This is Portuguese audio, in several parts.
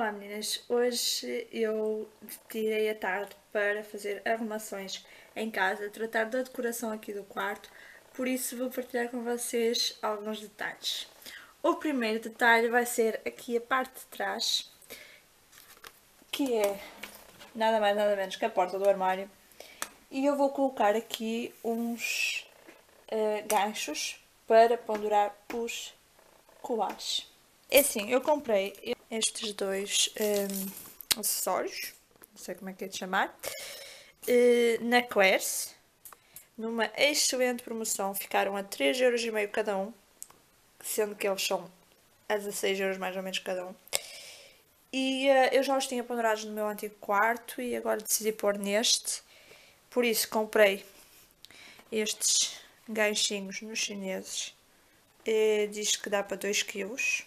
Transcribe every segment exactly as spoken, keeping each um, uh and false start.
Olá meninas, hoje eu tirei a tarde para fazer arrumações em casa, tratar da decoração aqui do quarto, por isso vou partilhar com vocês alguns detalhes. O primeiro detalhe vai ser aqui a parte de trás, que é nada mais nada menos que a porta do armário, e eu vou colocar aqui uns uh, ganchos para pendurar os colares. É assim, eu comprei estes dois um, acessórios, não sei como é que é de chamar, uh, na Claire's, numa excelente promoção, ficaram a três euros e meio cada um, sendo que eles são a dezasseis euros mais ou menos cada um. E uh, eu já os tinha pendurados no meu antigo quarto e agora decidi pôr neste, por isso comprei estes ganchinhos nos chineses, uh, diz que dá para dois quilos.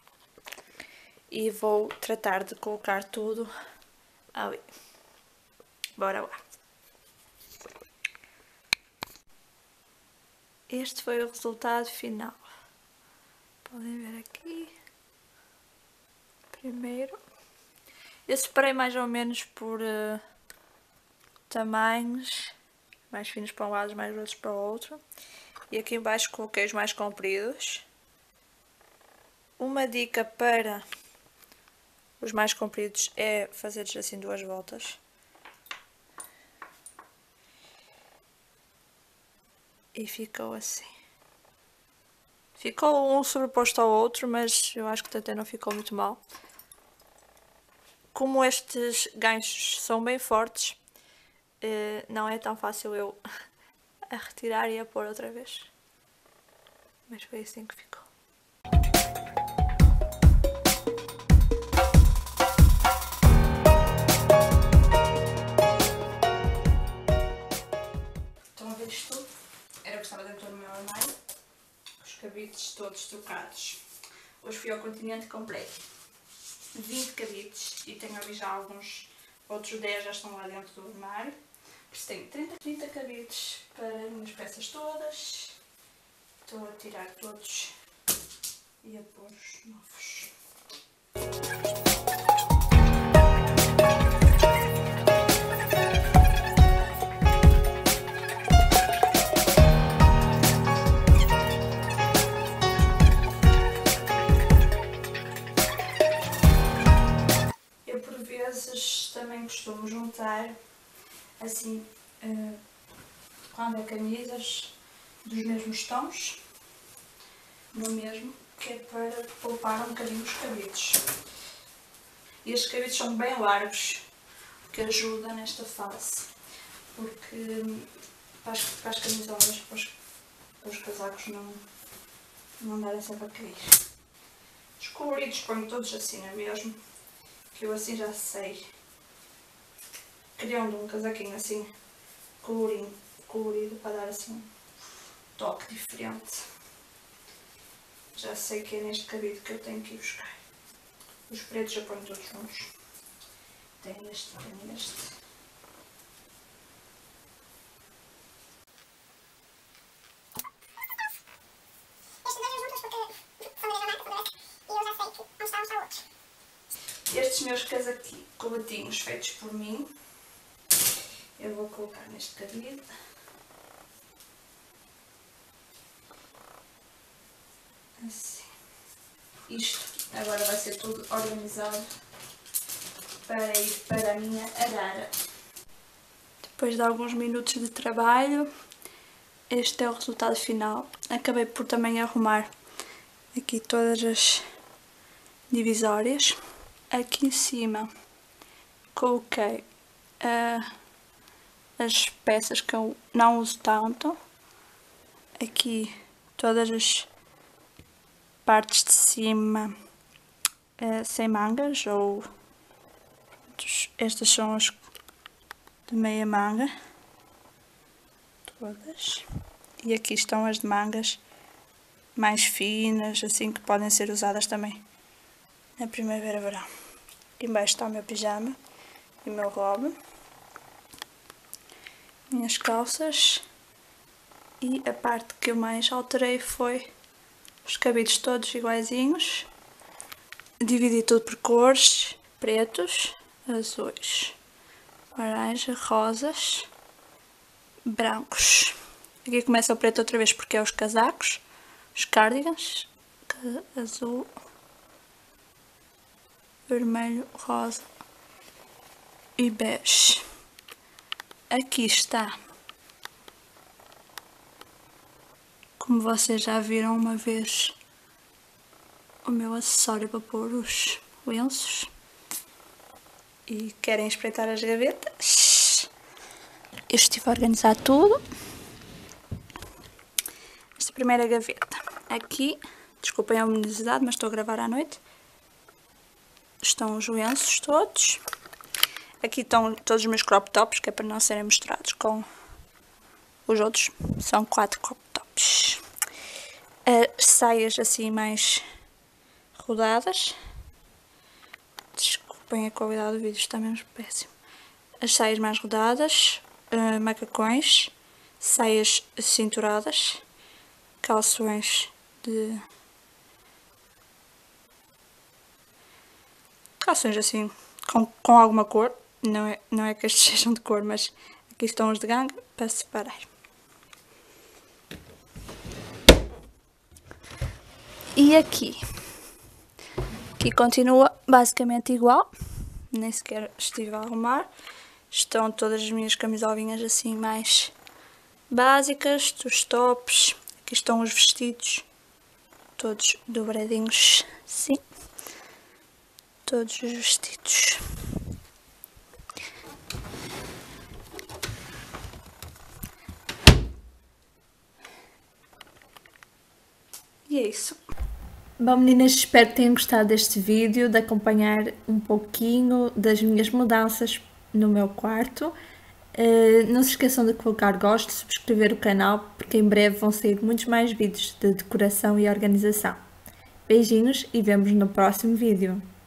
E vou tratar de colocar tudo ali. Bora lá. Este foi o resultado final. Podem ver aqui. Primeiro. Eu separei mais ou menos por uh, tamanhos. Mais finos para um lado, mais grossos para o outro. E aqui em baixo coloquei os mais compridos. Uma dica para os mais compridos é fazer assim duas voltas. E ficou assim. Ficou um sobreposto ao outro, mas eu acho que até não ficou muito mal. Como estes ganchos são bem fortes, não é tão fácil eu a retirar e a pôr outra vez. Mas foi assim que ficou. Isto era o que estava dentro do meu armário, os cabides todos trocados. Hoje fui ao Continente e comprei vinte cabides e tenho ali já alguns, outros dez já estão lá dentro do armário. Por isso tenho trinta, trinta cabides para as minhas peças todas. Estou a tirar todos e a pôr os novos. Também costumo juntar assim, uh, quando é camisas dos mesmos tons, no mesmo, que é para poupar um bocadinho os cabides. E estes cabides são bem largos, o que ajuda nesta fase, porque para as, para as camisolas, para os, para os casacos não, não andarem sempre a cair. Os coloridos ponho todos assim, não é mesmo? Que eu assim já sei. Criando um casaquinho assim colorinho, colorido para dar assim um toque diferente. Já sei que é neste cabide que eu tenho que ir buscar. Os pretos eu ponho todos juntos. Tenho este, tenho este. Estes meus casaquinhos, coletinhos feitos por mim, eu vou colocar neste cabide. Assim. Isto agora vai ser tudo organizado para ir para a minha arara. Depois de alguns minutos de trabalho, este é o resultado final. Acabei por também arrumar aqui todas as divisórias. Aqui em cima coloquei uh, as peças que eu não uso tanto. Aqui todas as partes de cima uh, sem mangas, ou estas são as de meia manga, todas. E aqui estão as de mangas mais finas, assim, que podem ser usadas também na primavera-verão. Aqui embaixo está o meu pijama e o meu robe, minhas calças, e a parte que eu mais alterei foi os cabides todos iguaizinhos. Dividi tudo por cores pretos, azuis, laranja, rosas, brancos. Aqui começa o preto outra vez porque é os casacos, os cardigans, azul, vermelho, rosa e bege. Aqui está, como vocês já viram uma vez, o meu acessório para pôr os lenços. E querem espreitar as gavetas? Eu estive a organizar tudo. Esta primeira gaveta, aqui, desculpem a luminosidade, mas estou a gravar à noite. Estão os lenços todos. Aqui estão todos os meus crop tops, que é para não serem misturados com os outros. São quatro crop tops. As saias assim mais rodadas. Desculpem a qualidade do vídeo, está mesmo péssimo. As saias mais rodadas, uh, macacões, saias cinturadas, calções de... calções assim, com, com alguma cor. Não é, não é que estes sejam de cor, mas aqui estão os de ganga para separar. E aqui, aqui continua basicamente igual, nem sequer estive a arrumar. Estão todas as minhas camisolinhas assim mais básicas, os tops. Aqui estão os vestidos, todos dobradinhos, sim, todos os vestidos. E é isso. Bom, meninas, espero que tenham gostado deste vídeo, de acompanhar um pouquinho das minhas mudanças no meu quarto. Uh, não se esqueçam de colocar gosto, subscrever o canal, porque em breve vão sair muitos mais vídeos de decoração e organização. Beijinhos e vemos no próximo vídeo.